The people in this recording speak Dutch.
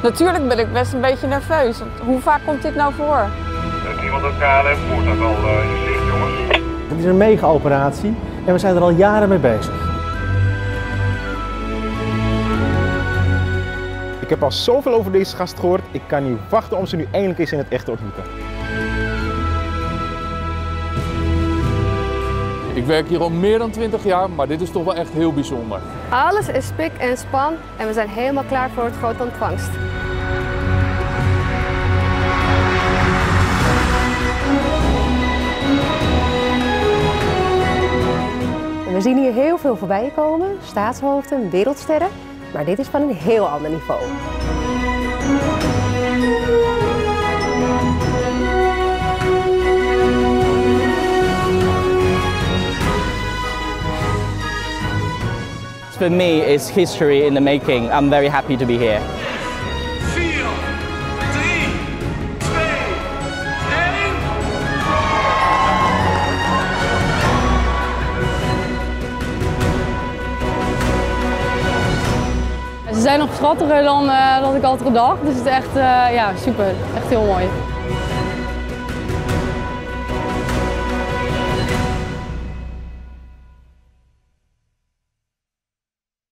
Natuurlijk ben ik best een beetje nerveus. Hoe vaak komt dit nou voor? Heeft iemand het KLM-voertuig al in zicht, jongens? Het is een mega-operatie en we zijn er al jaren mee bezig. Ik heb al zoveel over deze gast gehoord, ik kan niet wachten om ze nu eindelijk eens in het echt te ontmoeten. Ik werk hier al meer dan 20 jaar, maar dit is toch wel echt heel bijzonder. Alles is spik en span en we zijn helemaal klaar voor het grote ontvangst. We zien hier heel veel voorbij komen, staatshoofden, wereldsterren, maar dit is van een heel ander niveau. For me, it's history in the making. I'm very happy to be here. 4, 3, 2, 1. Ze zijn nog schattiger dan ik had gedacht, dus het is echt ja, super. Echt heel mooi.